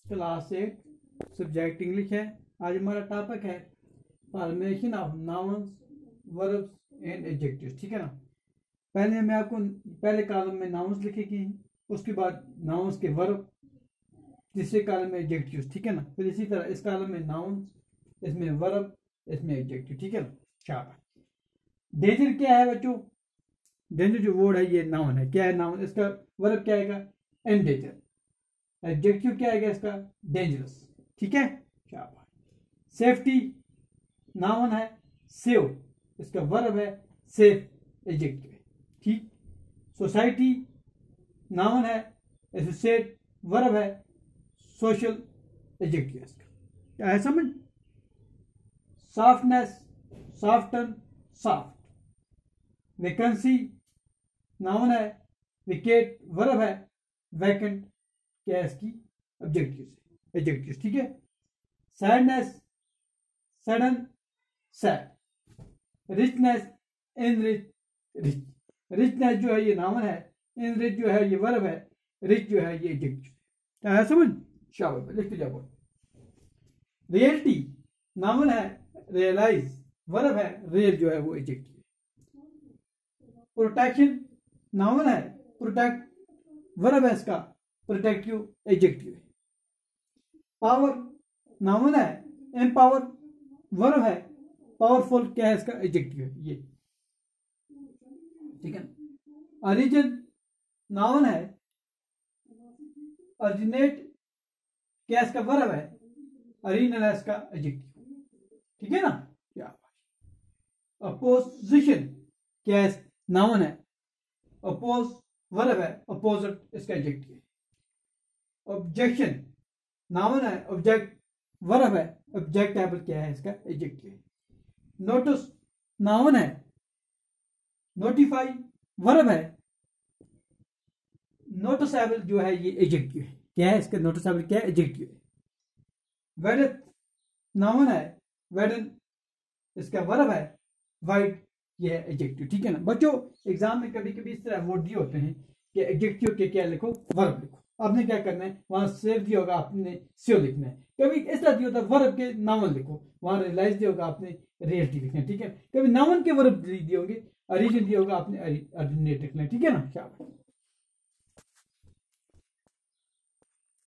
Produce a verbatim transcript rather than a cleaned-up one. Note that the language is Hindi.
क्लास एट सब्जेक्ट इंग्लिश है। आज हमारा टॉपिक है formation of nouns, verbs and adjectives. ठीक है ना। पहले मैं आपको पहले कॉलम में नाउन्स लिखेगी, उसके बाद नाउन्स के वर्ब, तीसरे कॉलम में एडजेक्टिव्स। ठीक है ना। फिर इसी तरह इस कॉलम में नाउन्स, इसमें वर्ब, इसमें एडजेक्टिव। ठीक है ना। शाबाश। डेंजर क्या है बच्चों? डेंजर जो वर्ड है ये नाउन है। क्या है नाउन? इसका वर्ब क्या आएगा? एंडेंजर। एडजेक्टिव क्या आएगा इसका? डेंजरस। ठीक है। शाबाश। सेफ्टी नाउन है, सेव, इसका वर्ब है सेफ, एडजेक्टिव है। ठीक। सोसाइटी नाउन है, एसोसिएट, वर्ब है सोशल, एडजेक्टिव है इसका। क्या है समझ? Softness, soften, soft. Vacancy noun है, विकेट वर्ब है, वैकेंट क्या है इसकी? ऑब्जेक्टिव से, एडजेक्टिव। ठीक है। Sadness, sadden, sad. Richness, enrich, rich. Richness जो है ये नाउन है, इनरिच जो है ये वर्ब है, रिच जो है ये एडजेक्टिव। क्या है समझ? शाबाश, लिखते जाओ। रियलिटी नाउन है, रियलाइज वर्ब है, रियल जो है वो एडजेक्टिव। प्रोटेक्शन नाउन है, प्रोटेक्ट वर्ब है इसका, प्रोटेक्टिव एडजेक्टिव है। पावर नाउन है, एम्पावर वर्ब है, पावरफुल क्या है इसका? एडजेक्टिव है ये। ठीक है। ओरिजिन नाउन है, ओरिजिनेट क्या इसका? वर्ब है, ओरिजिनल है इसका एडजेक्टिव। ठीक है ना। क्या? अपोजिशन क्या है? नाउन है, अपोज वर्ब है, अपोजिट इसका एडजेक्टिव है। ऑब्जेक्शन नाउन है, ऑब्जेक्ट वर्ब है, ऑब्जेक्टेबल क्या है इसका? एडजेक्टिव है। नोटिस नाउन है, नोटिफाई वर्ब है, नोटिसेबल जो है ये एडजेक्टिव है। क्या है इसका? नोटिसेबल क्या है? एडजेक्टिव है। वेडथ नाउन है, वेडन इसका वर्ब है, वाइट ये है एडजेक्टिव। ठीक है ना। बच्चों एग्जाम में कभी कभी इस तरह वर्ड दिए होते हैं कि एडजेक्टिव के क्या लिखो? वर्ब लिखो। आपने क्या करना है, वहां सेव दिया होगा आपने सीओ लिखना है। कभी इस तरह दिया होता है वर्ब के नाउन लिखो, वहां रियलाइज दिया होगा आपने रियलिटी लिखना है। ठीक है। कभी नाउन के वर्ब दिए होंगे, ओरिजिन दिया होगा आपने ऑर्डिनेट लिखना है। ठीक है ना। शाबाश।